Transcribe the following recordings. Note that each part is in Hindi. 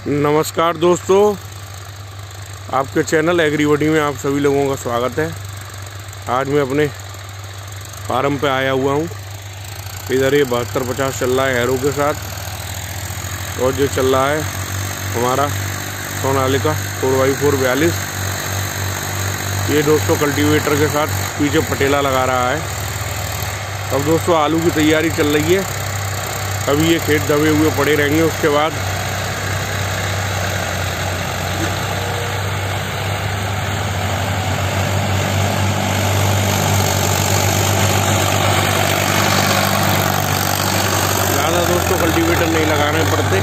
नमस्कार दोस्तों, आपके चैनल एग्रीबडी में आप सभी लोगों का स्वागत है। आज मैं अपने फार्म पे आया हुआ हूँ। इधर ये 7250 चल रहा है हैरो के साथ, और जो चल रहा है हमारा सोनालिका 4x4 42। ये दोस्तों कल्टीवेटर के साथ पीछे पटेला लगा रहा है। अब दोस्तों आलू की तैयारी चल रही है। अभी ये खेत दबे हुए पड़े रहेंगे, उसके बाद ज़्यादा दोस्तों कल्टीवेटर नहीं लगाने पड़ते,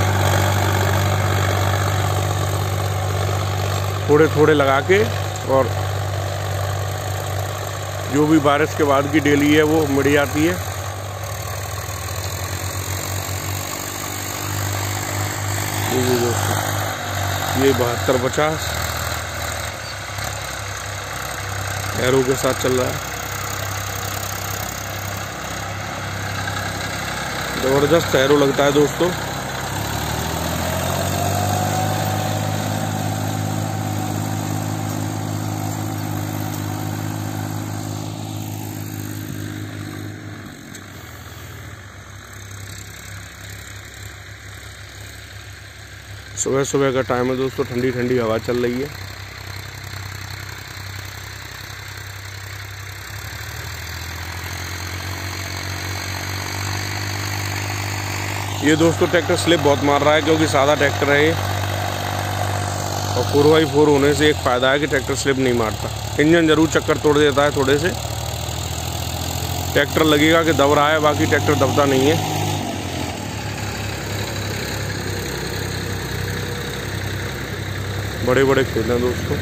थोड़े थोड़े लगा के, और जो भी बारिश के बाद की डेली है वो मिट जाती है। ये दोस्तों ये 7250 हैरो के साथ चल रहा है। ज़बरदस्त हैरो लगता है दोस्तों। सुबह सुबह का टाइम है दोस्तों, ठंडी ठंडी हवा चल रही है। ये दोस्तों ट्रैक्टर स्लिप बहुत मार रहा है, क्योंकि सादा ट्रैक्टर है ये, और 4x4 होने से एक फ़ायदा है कि ट्रैक्टर स्लिप नहीं मारता। इंजन ज़रूर चक्कर तोड़ देता है थोड़े से, ट्रैक्टर लगेगा कि दब रहा है, बाकी ट्रैक्टर दबता नहीं है। बड़े बड़े खेत हैं दोस्तों।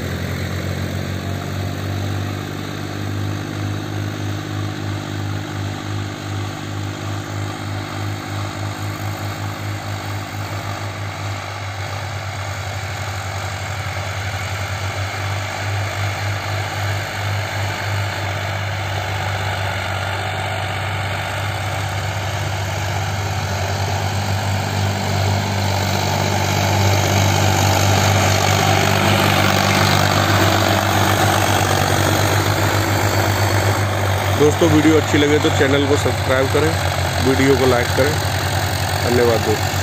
दोस्तों वीडियो अच्छी लगे तो चैनल को सब्सक्राइब करें, वीडियो को लाइक करें। धन्यवाद दोस्तों।